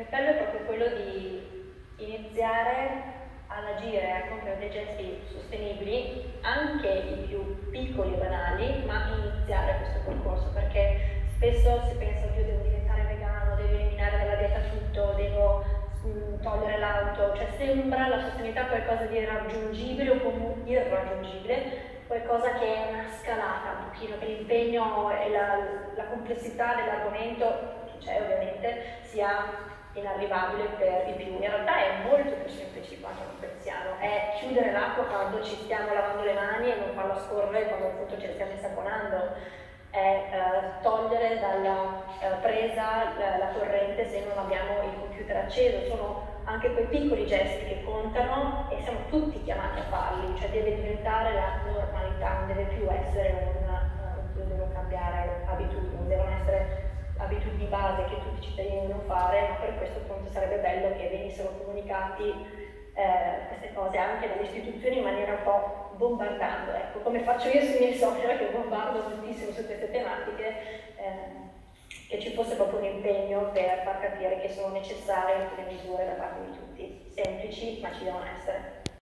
mio appello è proprio quello di iniziare ad agire, a compiere dei gesti sostenibili, anche i più piccoli e banali, ma iniziare questo percorso, perché spesso si pensa, oddio, devo diventare vegano, devo eliminare dalla dieta tutto, devo togliere l'auto, cioè sembra la sostenibilità qualcosa di irraggiungibile o comunque irraggiungibile, qualcosa che è una scalata un pochino, che l'impegno e la complessità dell'argomento, che c'è ovviamente, sia inarrivabile per i più. In realtà è molto più semplice di quanto non pensiamo, è chiudere l'acqua quando ci stiamo lavando le mani e non farla scorrere quando appunto ce la stiamo insaponando, è togliere dalla presa la corrente se non abbiamo il computer acceso. Sono anche quei piccoli gesti che contano e siamo tutti chiamati a farli, cioè deve diventare la normalità, non deve più essere devo cambiare abitudini, non devono essere abitudini base che tutti i cittadini devono fare, ma per questo appunto sarebbe bello che venissero comunicati queste cose anche dalle istituzioni in maniera un po' bombardando, ecco, come faccio io sui miei social che bombardo moltissimo su queste tematiche, che ci fosse proprio un impegno per far capire che sono necessarie alcune misure da parte di tutti, semplici ma ci devono essere.